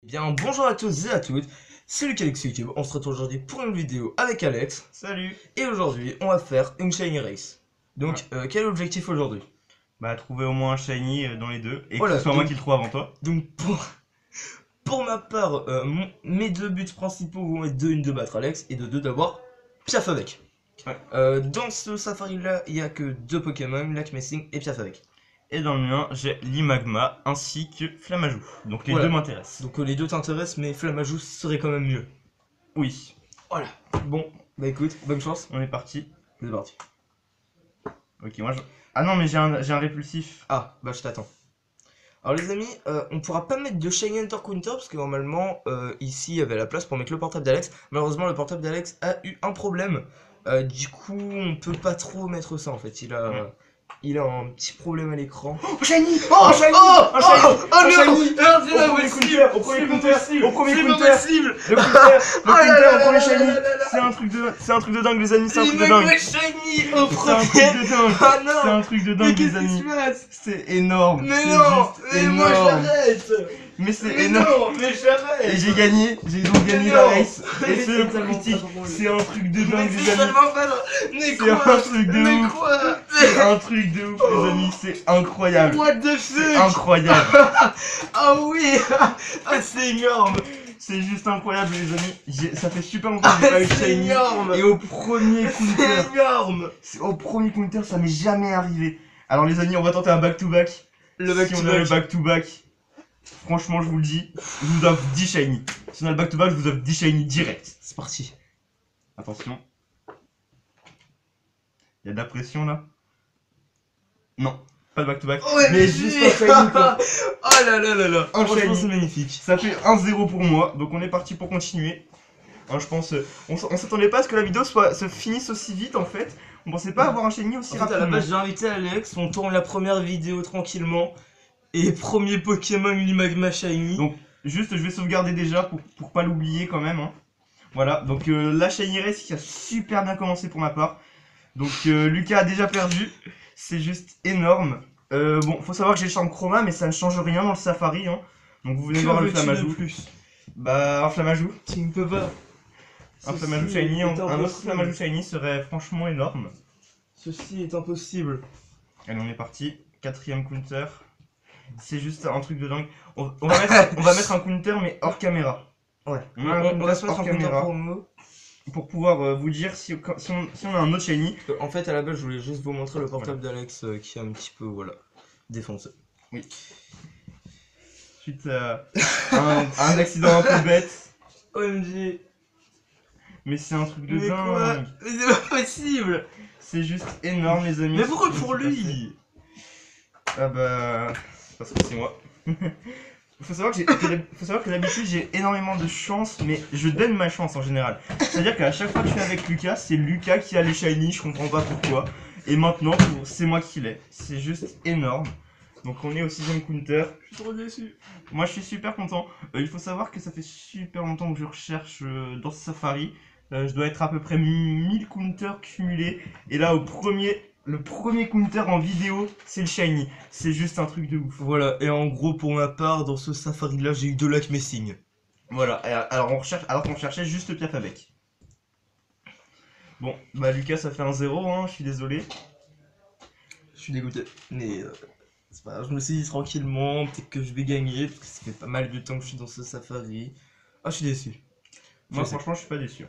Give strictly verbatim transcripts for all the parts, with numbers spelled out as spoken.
Bien, bonjour à tous et à toutes, c'est Lucas Alex YouTube, on se retrouve aujourd'hui pour une vidéo avec Alex. Salut. Et aujourd'hui, on va faire une Shiny Race. Donc, Ouais. euh, quel est l'objectif aujourd'hui? Bah trouver au moins un shiny euh, dans les deux et Voilà, que ce soit donc- moi qui le trouve avant toi. Donc, pour, pour ma part, euh, mon- mes deux buts principaux vont être de une de battre Alex et de deux d'avoir Piaf avec. Ouais. Euh, dans ce safari là, il n'y a que deux Pokémon, Lac Messing et Piaf avec. Et dans le mien, j'ai Limagma ainsi que Flammajou. Donc les Voilà. deux m'intéressent. Donc euh, les deux t'intéressent, mais Flammajou serait quand même mieux. Oui, Voilà. Bon, bah écoute, bonne chance. on est parti. C'est parti. Ok, moi je... Ah non, mais j'ai un, j'ai un répulsif. Ah, bah je t'attends. Alors les amis, euh, on pourra pas mettre de Shiny Hunter Counter parce que normalement euh, ici il y avait la place pour mettre le portable d'Alex. Malheureusement le portable d'Alex a eu un problème. Euh, du coup on peut pas trop mettre ça en fait. Il a, Ouais. il a un petit problème à l'écran. Oh, shiny. Oh, Un shiny. oh, Un shiny. oh, oh, Un non. shiny. Ah, c'est Au pas premier possible. counter, au premier C'est pas counter, possible. au premier C'est pas counter. possible. Le counter, le Oh là counter là au premier là shiny. là là là là. C'est un truc de, c'est un truc de dingue les amis, c'est un Il truc de me dingue. met Shiny au C'est un truc premier. de dingue. Ah C'est non. un truc de Mais dingue qu'est-ce les qui amis. se passe? C'est énorme. Mais C'est non. juste Mais moi énorme. j'arrête. Mais c'est Mais énorme. non. Mais j'arrête. Et j'ai gagné, j'ai donc gagné Mais la non. race. Mais Et c'est c'est le tellement critique, pas pour lui. c'est un truc de Mais dingue les c'est amis. tellement pas drôle. Mais C'est quoi? un truc de Mais ouf. quoi? C'est un truc de ouf les amis, c'est incroyable. What the C'est fuck? incroyable. Ah oui. Ah c'est énorme. C'est juste incroyable les amis. J'ai- Ça fait super longtemps que j'ai pas eu de C'est shiny. énorme. Et au premier counter, C'est énorme. c'est- au premier counter ça m'est jamais arrivé. Alors les amis, on va tenter un back to back. Le back si to on a le back. back to back, franchement je vous le dis, je vous offre dix shiny. Si on a le back to back, je vous offre dix shiny direct. C'est parti. Attention. Il y a de la pression là. Non, pas de back to back. Ouais, mais si. juste un shiny quoi. Oh là là là là. Un Franchement, shiny. c'est magnifique. Ça fait un zéro pour moi, donc on est parti pour continuer. Hein, je pense, euh, on s- on s'attendait pas à ce que la vidéo soit, se finisse aussi vite en fait. On pensait pas avoir un shiny aussi En fait, à la rapidement. base, j'ai invité Alex, on tourne la première vidéo tranquillement. Et premier Pokémon Limagma Shiny. Donc, juste, je vais sauvegarder déjà pour, pour pas l'oublier quand même. Hein. Voilà, donc euh, la Shiny Race qui a super bien commencé pour ma part. Donc, euh, Lucas a déjà perdu. C'est juste énorme. Euh, bon, faut savoir que j'ai le charme chroma, mais ça ne change rien dans le safari. Hein. Donc, vous venez Que voir le veux-tu de Flammajou. plus? Bah, un Flammajou. Tu ne peux pas. Un Ceci Flammajou Shiny, est un, un autre impossible. Flammajou Shiny serait franchement énorme. Ceci est impossible. Allez, on est parti. Quatrième counter. C'est juste un truc de dingue. On, on va, mettre, on va mettre un counter, mais hors caméra. Ouais. On On, a un on counter va se mettre hors en compteur caméra promo. pour pouvoir euh, vous dire si, si, on, si on a un autre shiny. Euh, En fait, à la base, je voulais juste vous montrer le portable d'Alex euh, qui est un petit peu, voilà, défoncé. Oui. Suite à un, à un accident un peu bête. O M G. Mais c'est un truc de Mais quoi? dingue. Mais c'est pas possible. C'est juste énorme les amis. Mais pourquoi ce qui pour s'est passé. lui? Ah bah... Parce que c'est moi. Faut savoir que j'ai- que d'hab- faut savoir que d'habitude j'ai énormément de chance, mais je donne ma chance en général. C'est-à-dire qu'à chaque fois que je suis avec Lucas, c'est Lucas qui a les shiny, je comprends pas pourquoi. Et maintenant, pour- c'est moi qui l'ai. C'est juste énorme. Donc on est au sixième counter. Je suis trop déçu. Moi je suis super content. Euh, il faut savoir que ça fait super longtemps que je recherche euh, dans ce safari. Euh, je dois être à peu près mille counters cumulés. Et là au premier, le premier counter en vidéo, c'est le shiny. C'est juste un truc de ouf. Voilà, et en gros, pour ma part, dans ce safari-là, j'ai eu deux Lac Messing. Voilà, et alors on recherche, alors qu'on cherchait juste Piaf avec. Bon, bah Lucas ça fait un zéro, hein, je suis désolé. Je suis dégoûté. Mais euh, c'est pas grave, je me suis dit tranquillement, peut-être que je vais gagner, parce que ça fait pas mal de temps que je suis dans ce safari. Ah, je suis déçu. Moi Je sais. franchement je suis pas déçu.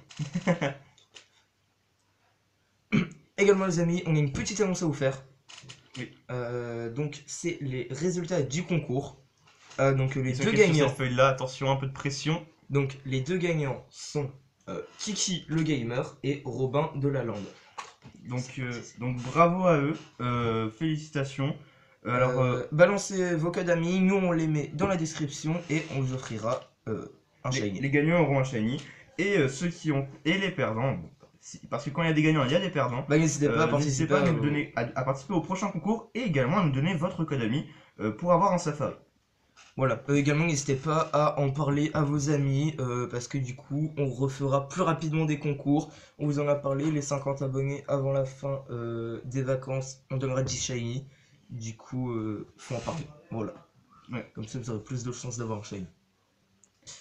Également, les amis, on a une petite annonce à vous faire. Oui. Euh, donc, c'est les résultats du concours. Euh, donc, les Sur deux quelle- sur gagnants. cette feuille là, attention, un peu de pression. Donc, les deux gagnants sont euh, Kiki le gamer et Robin de la Lande. Donc, euh, donc bravo à eux, euh, félicitations. Euh, alors, euh, Euh, balancez vos codes amis, nous on les met dans la description et on vous offrira euh, un les, shiny. les gagnants auront un shiny. Et euh, ceux qui ont. Et les perdants. Bon, si- parce que quand il y a des gagnants, il y a des perdants. Bah, n'hésitez pas à Euh, participer N'hésitez pas à, à nous vos- donner, à, à participer au prochain concours et également à nous donner votre code ami euh, pour avoir un safari. Voilà. Euh, également, n'hésitez pas à en parler à vos amis euh, parce que du coup, on refera plus rapidement des concours. On vous en a parlé, les cinquante abonnés avant la fin euh, des vacances, on donnera dix shiny. Du coup, euh, faut en parler. Voilà. Ouais. Comme ça, vous aurez plus de chances d'avoir un shiny.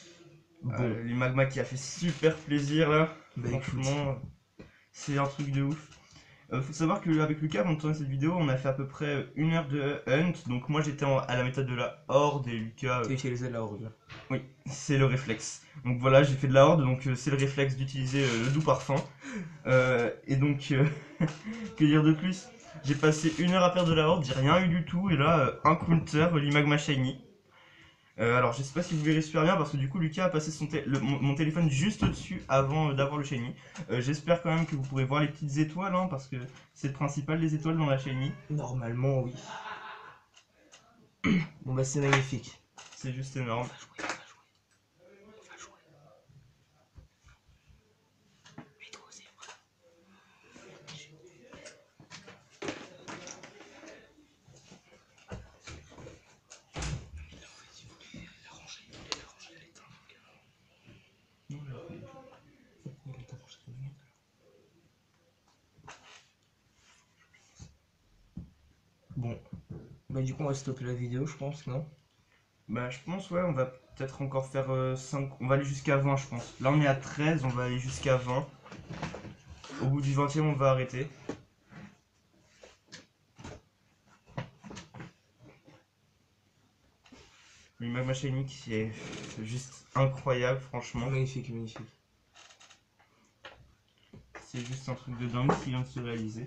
Bon, Euh, l'Imagma qui a fait super plaisir là. bah écoute. Franchement, c'est un truc de ouf. Euh, faut savoir qu'avec Lucas, avant de tourner cette vidéo, on a fait à peu près une heure de hunt. Donc moi j'étais en- à la méthode de la horde et Lucas. T'as euh, utilisé la horde là. oui, c'est le réflexe. Donc voilà, j'ai fait de la horde, donc euh, c'est le réflexe d'utiliser euh, le doux parfum. Euh, et donc, euh, que dire de plus? J'ai passé une heure à faire de la horde, j'ai rien eu du tout. Et là, euh, un counter, l'Imagma Shiny. Euh, alors je sais pas si vous verrez super bien parce que du coup Lucas a passé son té- le- mon, mon téléphone juste au-dessus avant euh, d'avoir le shiny. Euh, J'espère quand même que vous pourrez voir les petites étoiles hein, parce que c'est le principal les étoiles dans la shiny. Normalement, oui. Bon bah c'est magnifique. C'est juste énorme. Bon, bah du coup on va stopper la vidéo je pense, non? Bah je pense ouais on va peut-être encore faire euh, cinq, on va aller jusqu'à vingt je pense. Là on est à treize, on va aller jusqu'à vingt. Au bout du vingtième on va arrêter. L'Imagma Shiny qui est juste incroyable franchement. Magnifique, magnifique. C'est juste un truc de dingue qui vient de se réaliser.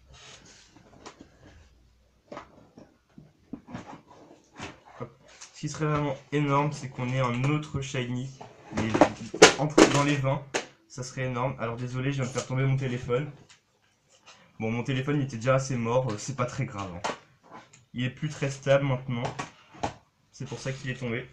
Ce qui serait vraiment énorme, c'est qu'on ait un autre shiny les- entre, dans les vingt. Ça serait énorme. Alors désolé, je viens de faire tomber mon téléphone. Bon, mon téléphone il était déjà assez mort, euh, c'est pas très grave. hein. Il est plus très stable maintenant. C'est pour ça qu'il est tombé.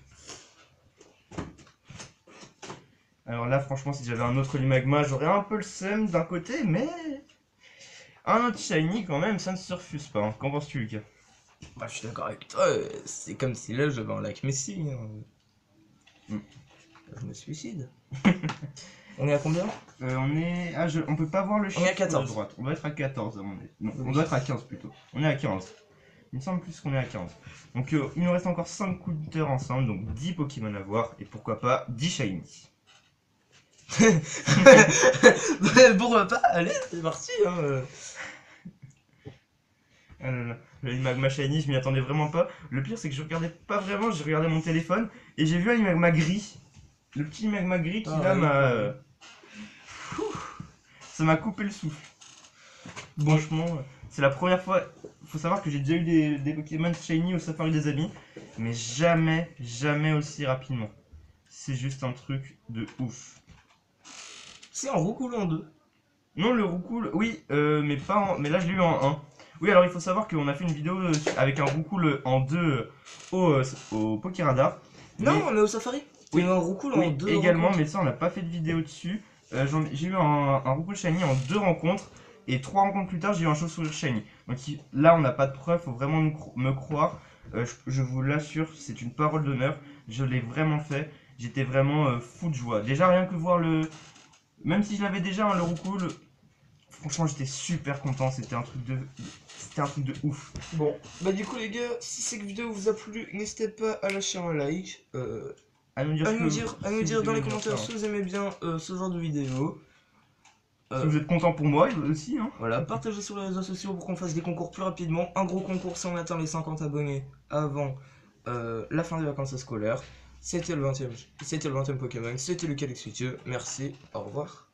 Alors là, franchement, si j'avais un autre Limagma, j'aurais un peu le seum d'un côté, mais un autre shiny quand même, ça ne se refuse pas. hein. Qu'en penses-tu, Lucas? Bah je suis d'accord avec toi, euh, c'est comme si là j'avais un lac Messi. Hein. Mm. Je me suicide. On est à combien? Euh, on est. Ah, je... on peut pas voir le On est chiffre à quatorze. de droite. On doit être à quatorze à mon avis. Non, Oui. on doit être à quinze plutôt. On est à quinze. Il me semble plus qu'on est à quinze. Donc euh, il nous reste encore cinq counters ensemble, donc dix Pokémon à voir, et pourquoi pas dix Shiny. Pourquoi pas? Allez, c'est parti. Hein. euh. Ah là là, le Magma Shiny, je m'y attendais vraiment pas. Le pire, c'est que je regardais pas vraiment, j'ai regardé mon téléphone, et j'ai vu un Magma gris. Le petit Magma gris qui Ah, là ouais, m'a. ouais. euh, Ça m'a coupé le souffle. Franchement, euh, c'est la première fois. Faut savoir que j'ai déjà eu des, des Pokémon Shiny au Safari des Amis, mais jamais, jamais aussi rapidement. C'est juste un truc de ouf. C'est en roucoule en deux. Non, le Roucoule, oui, euh, mais pas en... mais là je l'ai eu en un. Oui, alors il faut savoir qu'on a fait une vidéo euh, avec un Roucoule en deux euh, au, euh, au Pokéradar. Non, Mais- on est au safari. Oui, Oui, un roucoule en Oui, deux. également, rencontres. mais ça on n'a pas fait de vidéo dessus. Euh, j'en- j'ai eu un, un Roucoule Shiny en deux rencontres, et trois rencontres plus tard j'ai eu un Chauve-souris Shiny. Donc il- là on n'a pas de preuves, faut vraiment me, cro- me croire. Euh, je, je vous l'assure, c'est une parole d'honneur. Je l'ai vraiment fait. J'étais vraiment euh, fou de joie. Déjà rien que voir le... Même si je l'avais déjà, hein, le Roucoule, franchement j'étais super content, c'était un truc de... C'était un truc de ouf. Bon, bah du coup les gars, si cette vidéo vous a plu, n'hésitez pas à lâcher un like, euh, À nous dire, à ce nous que- dire, à si nous vous dire dans aimez les bien commentaires ça, si vous aimez bien euh, ce genre de vidéo. hein. Si Euh, vous êtes content pour moi aussi, hein. Voilà, partagez sur les réseaux sociaux pour qu'on fasse des concours plus rapidement. Un gros concours si on atteint les cinquante abonnés avant euh, la fin des vacances scolaires. C'était le vingtième, c'était le vingtième Pokémon, c'était Lucas Luxutieux. Merci, au revoir.